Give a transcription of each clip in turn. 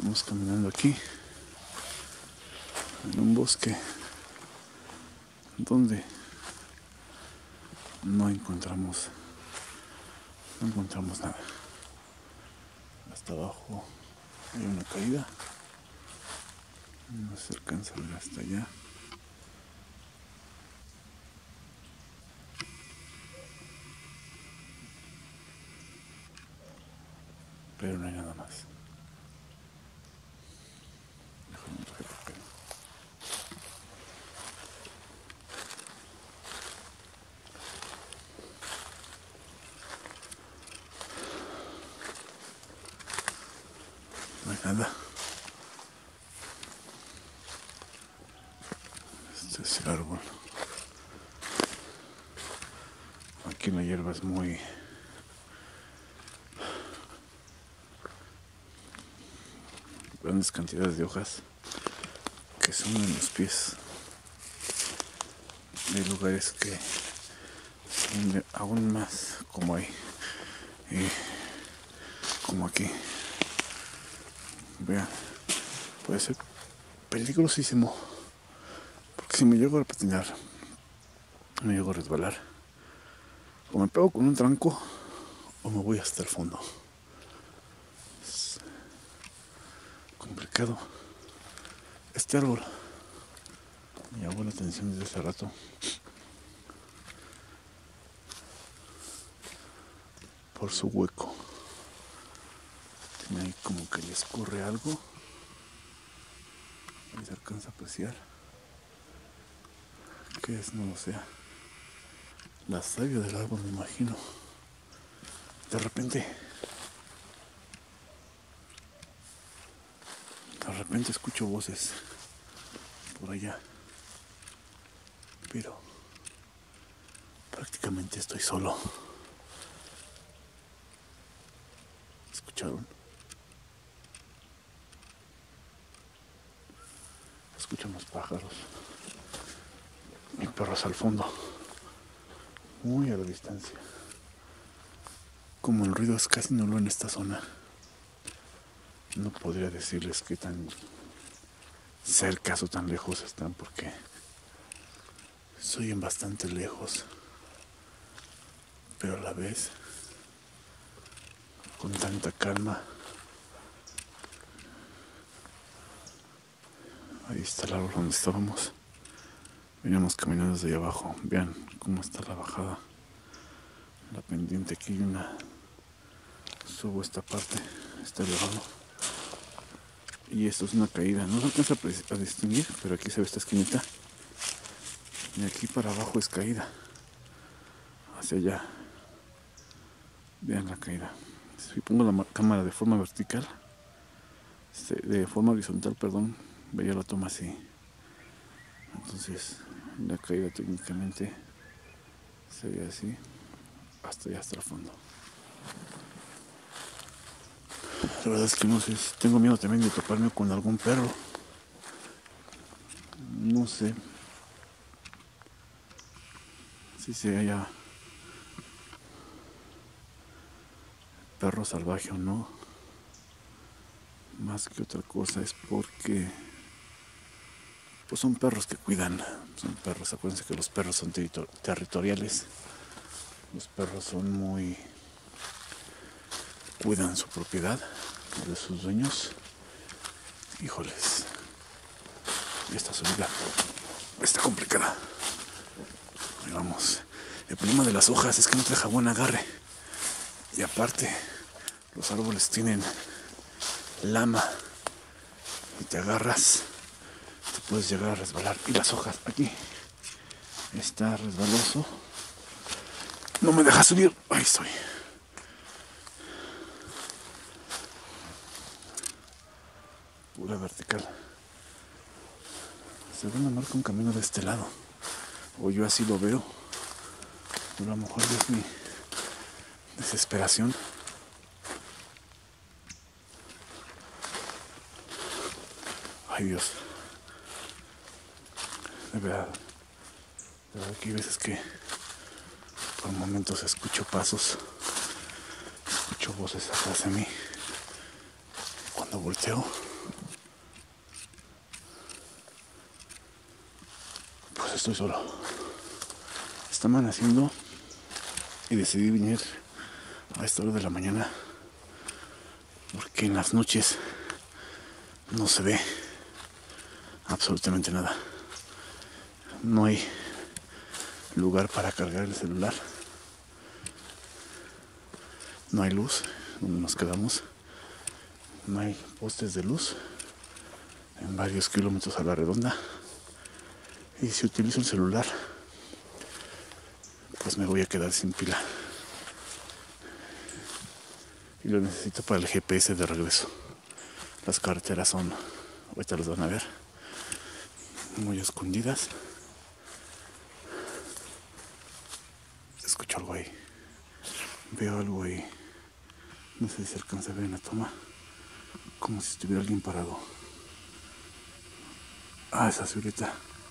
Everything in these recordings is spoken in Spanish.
Vamos caminando aquí en un bosque donde no encontramos nada. Hasta abajo hay una caída, no se alcanza a ver hasta allá. Pero no hay nada más. Déjame ver el papel. No hay nada. Este es el árbol. Aquí la hierba es muy... grandes cantidades de hojas que son en los pies. Hay lugares que son aún más como ahí, como aquí. Vean, puede ser peligrosísimo, porque si me llego a patinar, me llego a resbalar, o me pego con un tranco o me voy hasta el fondo. Es complicado. Este árbol me llamó la atención desde hace rato. Por su hueco. Tiene ahí como que le escurre algo. Ahí se alcanza a apreciar. ¿Qué es? No lo sé. La savia del árbol, me imagino. De repente escucho voces por allá. Pero prácticamente estoy solo. ¿Escucharon? Escuchan los pájaros. Y perros al fondo. Muy a la distancia. Como el ruido es casi nulo en esta zona, no podría decirles qué tan cerca o tan lejos están, porque se oyen bastante lejos, pero a la vez con tanta calma. Ahí está el árbol donde estábamos. Veníamos caminando desde ahí abajo. Vean cómo está la bajada, la pendiente. Aquí hay una... subo esta parte, está elevado, y esto es una caída. No se alcanza a distinguir, pero aquí se ve esta esquinita, y aquí para abajo es caída hacia allá. Vean la caída. Si pongo la cámara de forma vertical, de forma horizontal, perdón, veía la toma así. Entonces la caída técnicamente se ve así hasta allá, hasta el fondo. La verdad es que no sé, tengo miedo también de toparme con algún perro. No sé si se haya perro salvaje o no. Más que otra cosa es porque pues son perros que cuidan. Son perros, acuérdense que los perros son territoriales. Los perros son muy... cuidan su propiedad, de sus dueños. Híjoles, y esta subida está complicada. Ahí vamos. El problema de las hojas es que no te deja buen agarre, y aparte los árboles tienen lama y te agarras, te puedes llegar a resbalar. Y las hojas aquí está resbaloso, no me deja subir. Ahí estoy. Pura vertical. Se ve una marca, un camino de este lado, o yo así lo veo, pero a lo mejor es mi desesperación. Ay, Dios. De verdad que hay veces que por momentos escucho pasos, escucho voces atrás de mí. Cuando volteo, estoy solo. Está amaneciendo y decidí venir a esta hora de la mañana porque en las noches no se ve absolutamente nada. No hay lugar para cargar el celular. No hay luz donde nos quedamos. No hay postes de luz en varios kilómetros a la redonda. Y si utilizo el celular, pues me voy a quedar sin pila. Y lo necesito para el GPS de regreso. Las carreteras son, ahorita los van a ver, muy escondidas. Escucho algo ahí. Veo algo ahí. No sé si se alcanza a ver en la toma. Como si estuviera alguien parado. Ah, esa silueta.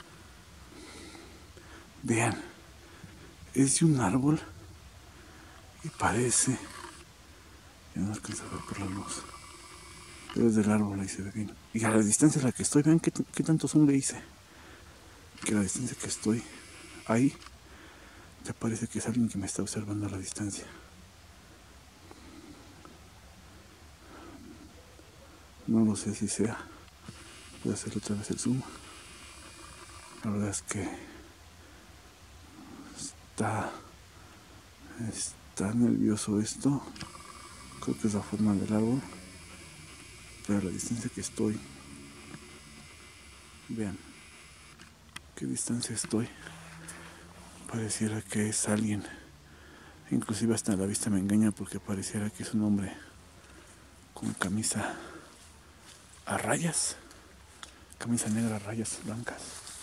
Vean. Es de un árbol. Y parece. Ya no alcanza a ver por la luz. Pero es del árbol, ahí se ve bien. Y a la distancia a la que estoy, vean qué tanto zoom le hice. Que a la distancia que estoy ahí, te parece que es alguien que me está observando a la distancia. No lo sé si sea. Voy a hacer otra vez el zoom. La verdad es que está nervioso esto. Creo que es la forma del árbol. Pero a la distancia que estoy, vean qué distancia estoy. Pareciera que es alguien. Inclusive hasta la vista me engaña porque pareciera que es un hombre con camisa a rayas. Camisa negra, rayas blancas.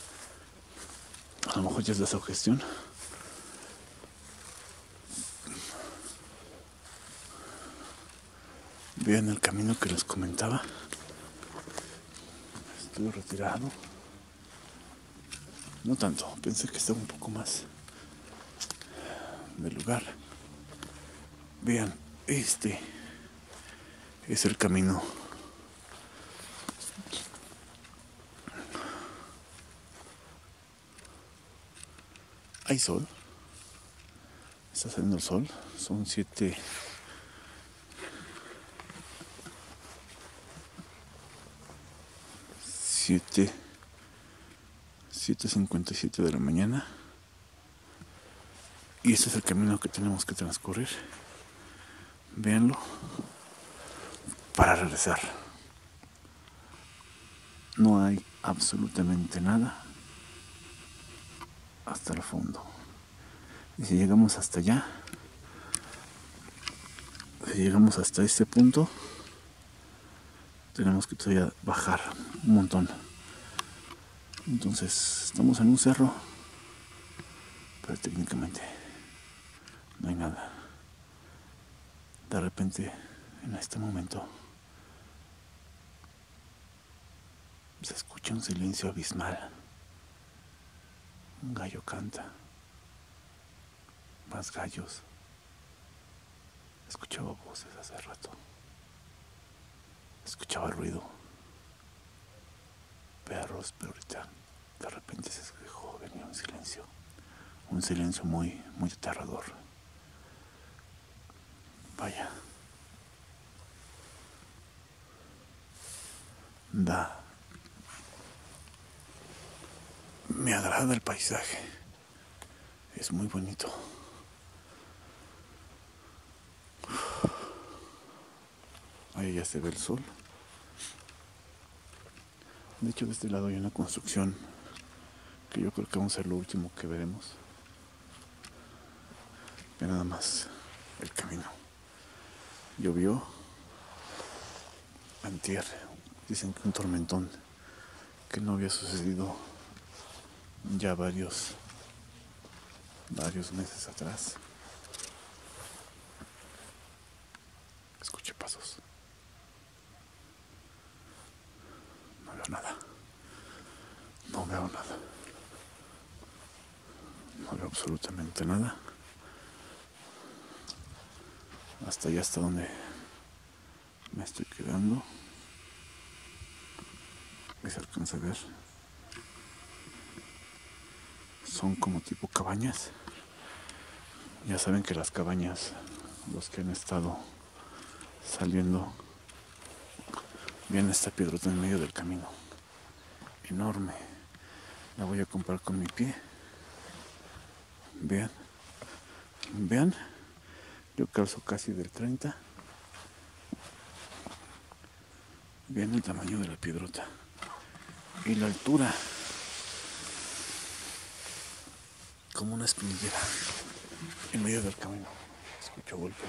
A lo mejor ya es la sugestión. Vean el camino que les comentaba. Estuve retirado. No tanto, pensé que estaba un poco más del lugar. Vean, este es el camino. Hay sol. Está saliendo el sol. Son 7:57 de la mañana. Y este es el camino que tenemos que transcurrir. Véanlo. Para regresar. No hay absolutamente nada hasta el fondo. Y si llegamos hasta allá, si llegamos hasta este punto, tenemos que todavía bajar un montón. Entonces estamos en un cerro, pero técnicamente no hay nada. De repente, en este momento, se escucha un silencio abismal. Un gallo canta. Más gallos. Escuchaba voces hace rato. Escuchaba ruido. Perros, pero ahorita de repente se dejó venir un silencio. Un silencio muy, muy aterrador. Vaya. Me agrada el paisaje. Es muy bonito. Ahí ya se ve el sol. De hecho, de este lado hay una construcción que yo creo que vamos a ser lo último que veremos. Ve nada más el camino. Llovió antier. Dicen que un tormentón que no había sucedido ya varios meses atrás. Escuché pasos. No veo nada. No veo nada. No veo absolutamente nada. Hasta allá, hasta donde me estoy quedando. Y se alcanza a ver. son como tipo cabañas. Ya saben que las cabañas, los que han estado saliendo, ven esta piedrota en medio del camino, enorme. La voy a comprar con mi pie. Vean, vean, yo calzo casi del 30. Vean el tamaño de la piedrota y la altura, como una espinillera en medio del camino. Escucho golpes,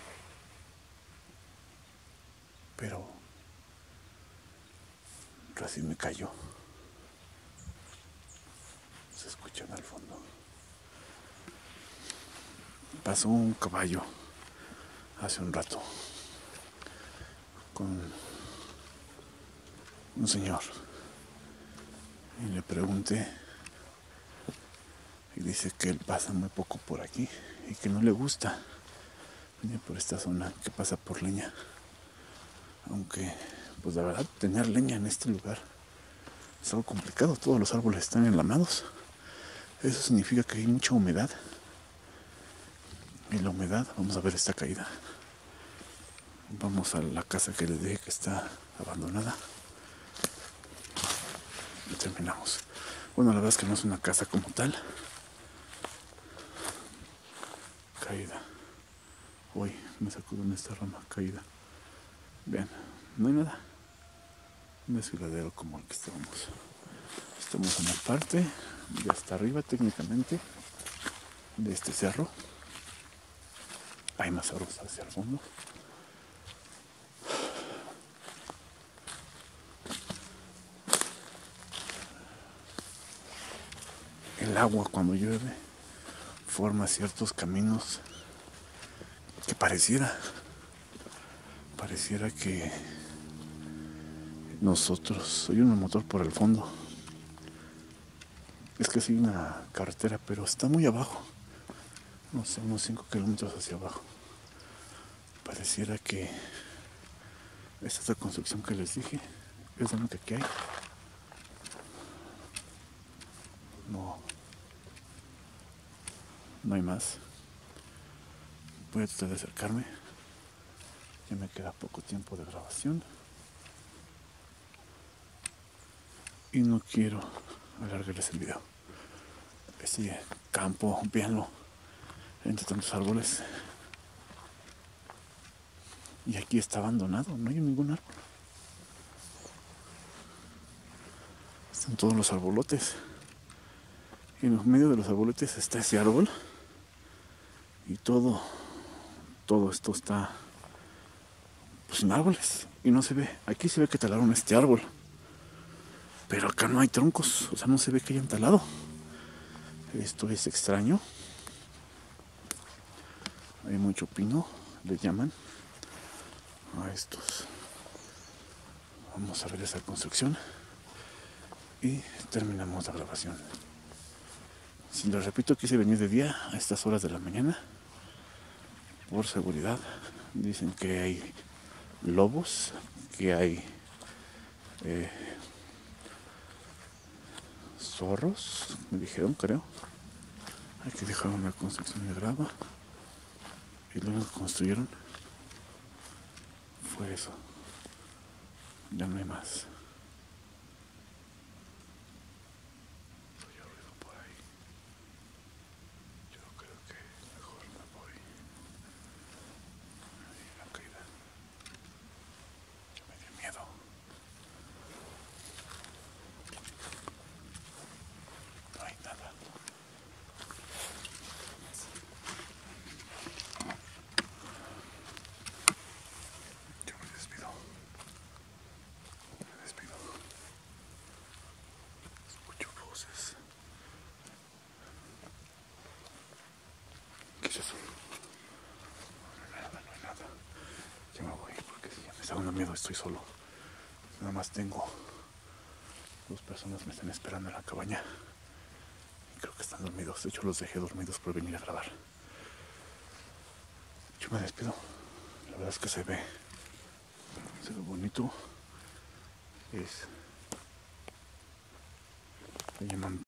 pero casi me cayó. Se escuchan al fondo. Pasó un caballo hace un rato con un señor y le pregunté y dice que él pasa muy poco por aquí y que no le gusta venir por esta zona, que pasa por leña, aunque pues la verdad tener leña en este lugar es algo complicado. Todos los árboles están enlamados. Eso significa que hay mucha humedad. Y la humedad, vamos a ver esta caída. Vamos a la casa que les dije que está abandonada. Y terminamos. Bueno, la verdad es que no es una casa como tal. Caída. Uy, me sacudo en esta rama caída. Vean, no hay nada. Un desfiladero como el que estábamos. Estamos en la parte de hasta arriba técnicamente de este cerro. Hay más árboles hacia el fondo. El agua cuando llueve forma ciertos caminos que pareciera que nosotros, oye un motor por el fondo. Es que sí hay una carretera, pero está muy abajo. No sé, unos 5 kilómetros hacia abajo. Pareciera que esta es la construcción que les dije. Es la única que hay. No hay más. Voy a tratar de acercarme. Ya me queda poco tiempo de grabación. Y no quiero alargarles el video. Este campo, véanlo, entre tantos árboles. Y aquí está abandonado, no hay ningún árbol. Están todos los arbolotes. Y en medio de los arbolotes está ese árbol. Y todo esto está pues sin árboles. Y no se ve. Aquí se ve que talaron este árbol. Pero acá no hay troncos. O sea, no se ve que hayan talado. Esto es extraño. Hay mucho pino, le llaman a estos. Vamos a ver esa construcción. Y terminamos la grabación. Si les repito, quise venir de día a estas horas de la mañana. Por seguridad. Dicen que hay lobos, que hay zorros, me dijeron, creo. Hay que dejar una construcción de grava. Y lo único que construyeron fue eso. Ya no hay más. Oye, ruido por ahí. Yo creo que mejor me voy. Ahí la caída. Ya me dio miedo. No hay nada. Yo me despido. Me despido. Escucho voces. ¿Qué es eso? No hay nada, no hay nada. Ya me voy porque si ya me está dando miedo, estoy solo. Nada más tengo 2 personas me están esperando en la cabaña. Y creo que están dormidos. De hecho, los dejé dormidos por venir a grabar. Yo me despido. La verdad es que se ve bonito. Se llaman